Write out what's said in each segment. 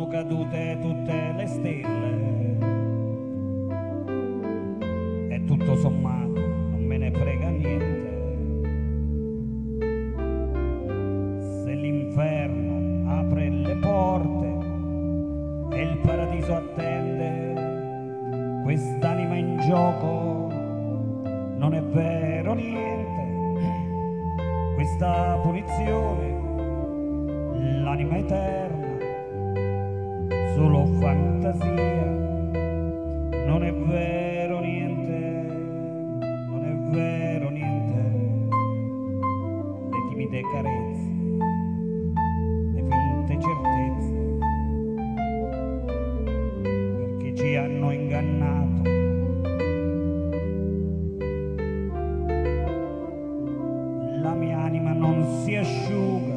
cadute tutte le stelle e tutto sommato non me ne frega niente. Se l'inferno apre le porte e il paradiso attende, quest'anima in gioco non è vero niente. Questa punizione, l'anima eterna, solo fantasia, non è vero niente, non è vero niente. Le timide carezze, le finte certezze, perché ci hanno ingannato. La mia anima non si asciuga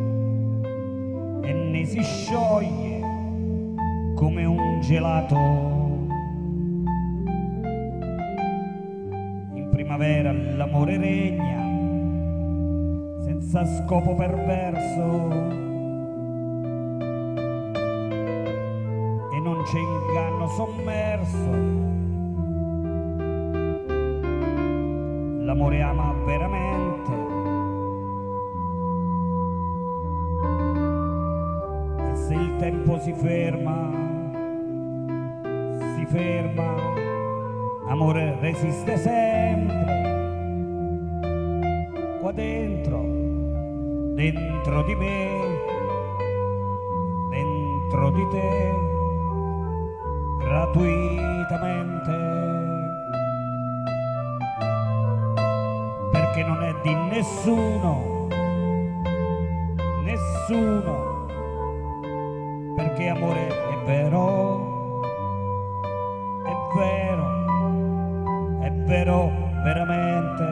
e ne si scioglie come un gelato. In primavera l'amore regna senza scopo perverso e non c'è inganno sommerso. L'amore ama veramente e se il tempo si ferma, amore resiste sempre. Qua dentro, dentro di me, dentro di te, gratuitamente, perché non è di nessuno, nessuno, perché amore è vero, è vero veramente.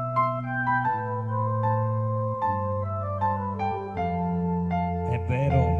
È vero